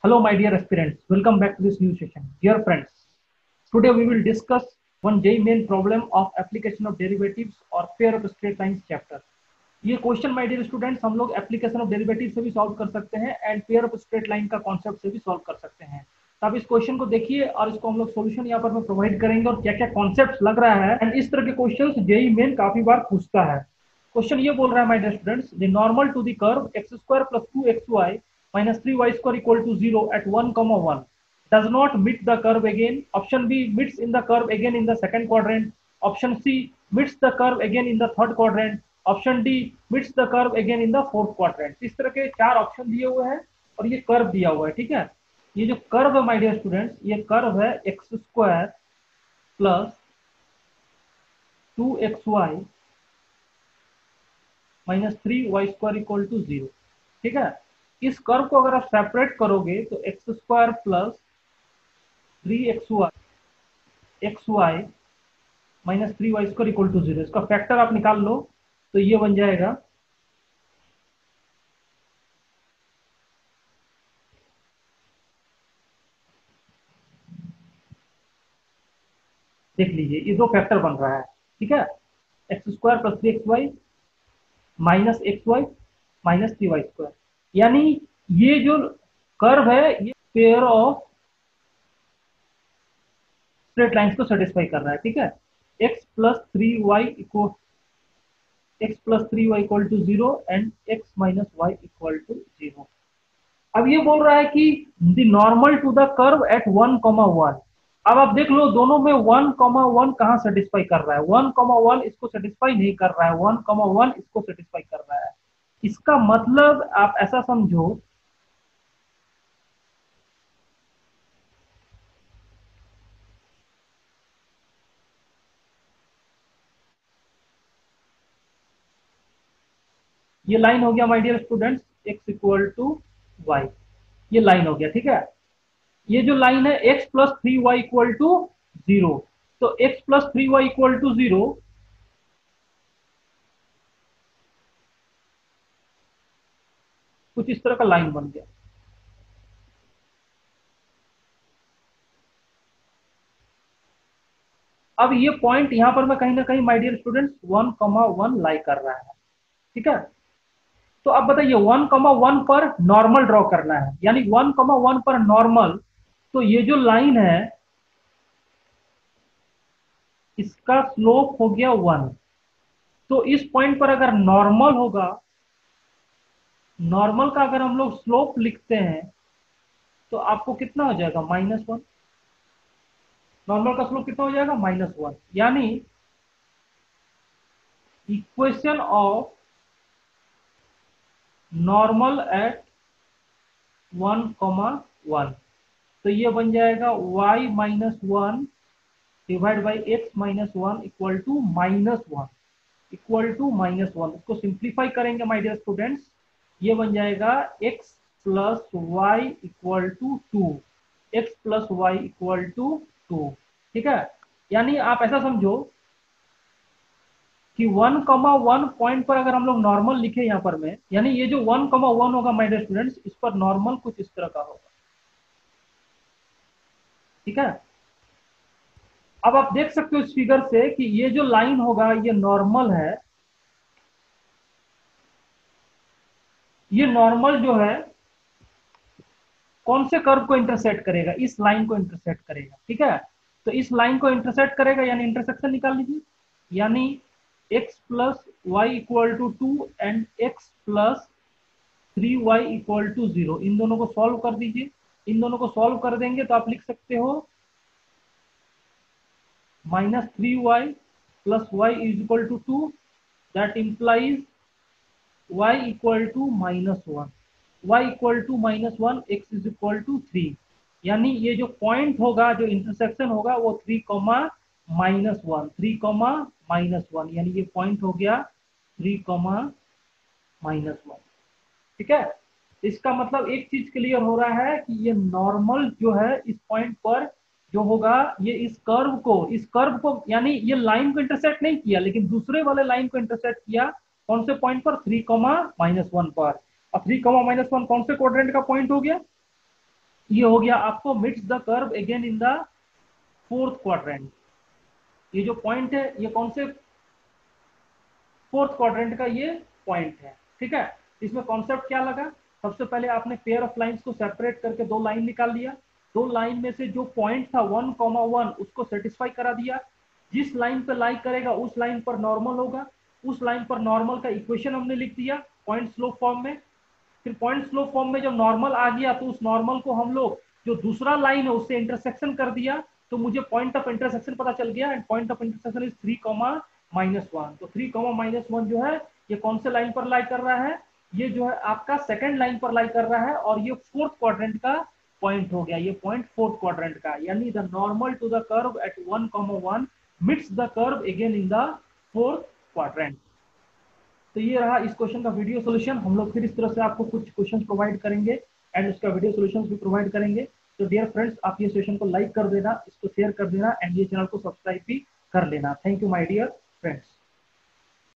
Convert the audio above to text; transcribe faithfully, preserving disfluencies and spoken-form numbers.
Hello, my dear aspirants. Welcome back to this new session. Dear friends, today we will discuss one J main problem of application of derivatives or pair of straight lines chapter. ये question my dear students हम लोग application of derivative से भी solve कर सकते हैं and pair of straight line का concept से भी सॉल्व कर सकते हैं। तो आप इस क्वेश्चन को देखिए और इसको हम लोग सॉल्यूशन यहाँ पर मैं प्रोवाइड करेंगे और क्या क्या कॉन्सेप्ट लग रहा है एंड इस तरह के क्वेश्चन जेई मेन काफी बार पूछता है। क्वेश्चन ये बोल रहा है my dear students, the normal to the curve x square plus two x y minus three y square equal to zero at one comma one does not meet the curve again. Option B meets in the curve again in the second quadrant. Option C meets the curve again in the third quadrant. Option D meets the curve again in the fourth quadrant. इस तरह के चार option दिए हुए हैं और ये curve दिया हुआ है। ठीक है, ये जो कर्व है माय डियर स्टूडेंट्स, ये कर्व है x square plus two x Y minus three Y square equal to zero. ठीक है, इस कर्व को अगर आप सेपरेट करोगे तो x square plus three x y x Y minus three Y square equal to zero, इसका फैक्टर आप निकाल लो तो ये बन जाएगा देख लीजिए ये दो फैक्टर बन रहा है। ठीक है, x square plus three x Y minus X Y minus three Y square, यानी ये जो कर्व है ये पेयर ऑफ स्ट्रेट लाइंस को सेटिस्फाई कर रहा है। ठीक है, x plus three Y equal X plus three Y equal to zero and X minus Y equal to zero. अब ये बोल रहा है कि the normal to the curve at one comma one. अब आप देख लो दोनों में वन कॉमा वन कहाँ सेटिस्फाई कर रहा है, वन कॉमा वन इसको सेटिस्फाई नहीं कर रहा है, वन कॉमा वन इसको सेटिस्फाई कर रहा है। इसका मतलब आप ऐसा समझो ये लाइन हो गया my dear students x equal to y, ये लाइन हो गया। ठीक है, ये जो लाइन है x plus three Y equal to zero, तो x plus three Y equal to zero कुछ इस तरह का लाइन बन गया। अब ये पॉइंट यहां पर मैं कहीं ना कहीं my dear students one comma one lie कर रहा है। ठीक है, तो अब बताइए वन कॉमा वन पर नॉर्मल ड्रॉ करना है, यानी वन कॉमा वन पर नॉर्मल, तो ये जो लाइन है इसका स्लोप हो गया वन। तो इस पॉइंट पर अगर नॉर्मल होगा, नॉर्मल का अगर हम लोग स्लोप लिखते हैं तो आपको कितना हो जाएगा माइनस वन। नॉर्मल का स्लोप कितना हो जाएगा माइनस वन, यानी equation of normal at one comma one, तो ये बन जाएगा y minus one divide by x minus one equal to minus one equal to minus one. इसको सिंप्लीफाई करेंगे माय डियर स्टूडेंट्स, ये बन जाएगा x plus y equal to two, x plus y equal to two. ठीक है, यानी आप ऐसा समझो कि वन कॉमा वन पॉइंट पर अगर हम लोग नॉर्मल लिखे यहाँ पर में, यानी ये जो वन कॉमा वन होगा माय डियर स्टूडेंट्स, इस पर नॉर्मल कुछ इस तरह का होगा। ठीक है, अब आप देख सकते हो इस फिगर से कि ये जो लाइन होगा ये नॉर्मल है, ये नॉर्मल जो है कौन से कर्व को इंटरसेक्ट करेगा, इस लाइन को इंटरसेक्ट करेगा। ठीक है, तो इस लाइन को इंटरसेक्ट करेगा यानी इंटरसेक्शन निकाल लीजिए, यानी x plus y equal to two and x plus three Y equal to zero, इन दोनों को सॉल्व कर दीजिए। इन दोनों को सॉल्व कर देंगे तो आप लिख सकते हो minus three y plus y is equal to two, that implies y equal to minus one, y equal to minus one, x is equal to three, यानी ये जो पॉइंट होगा जो इंटरसेक्शन होगा वो three comma minus one, three comma minus one, यानी ये point हो गया थ्री कॉमा माइनस वन। ठीक है, इसका मतलब एक चीज क्लियर हो रहा है कि ये नॉर्मल जो है इस पॉइंट पर जो होगा ये इस कर्व को इस कर्व को यानी ये लाइन को इंटरसेक्ट नहीं किया लेकिन दूसरे वाले लाइन को इंटरसेक्ट किया। कौन से पॉइंट पर, थ्री कॉमा माइनस वन पर। और थ्री कॉमा माइनस वन कौन से क्वाड्रेंट का पॉइंट हो गया, ये हो गया आपको meets the curve again in the fourth quadrant. ये जो पॉइंट है ये कौन से फोर्थ क्वाड्रेंट का ये पॉइंट है, ठीक है। इसमें कॉन्सेप्ट क्या लगा, सबसे पहले आपने पेयर ऑफ लाइंस को सेपरेट करके दो लाइन निकाल लिया, दो लाइन में से जो पॉइंट था वन कॉमा वन उसको सेटिस्फाई करा दिया, जिस लाइन पर लाई करेगा उस लाइन पर नॉर्मल होगा, उस लाइन पर नॉर्मल का इक्वेशन हमने लिख दिया पॉइंट स्लोप फॉर्म में। फिर पॉइंट स्लोप फॉर्म में जब नॉर्मल आ गया तो उस नॉर्मल को हम लोग जो दूसरा लाइन है उससे इंटरसेक्शन कर दिया, तो मुझे पॉइंट ऑफ इंटरसेक्शन पता चल गया, and point of intersection is three comma minus one. तो थ्री कॉमा माइनस वन जो है ये कौन से लाइन पर लाई कर रहा है, ये जो है आपका सेकंड लाइन पर लाई कर रहा है, और ये फोर्थ क्वाड्रेंट का पॉइंट हो गया, ये पॉइंट फोर्थ क्वाड्रेंट का, यानी the normal to the curve at one comma one meets the curve again in the fourth quadrant. तो ये रहा इस क्वेश्चन का वीडियो सोल्यूशन। हम लोग फिर इस तरह से आपको कुछ क्वेश्चन प्रोवाइड करेंगे एंड उसका वीडियो सोल्यूशन भी प्रोवाइड करेंगे। तो डियर फ्रेंड्स, आप ये सेशन को लाइक कर देना, इसको शेयर कर देना, एंड ये चैनल को सब्सक्राइब भी कर लेना। Thank you my dear friends.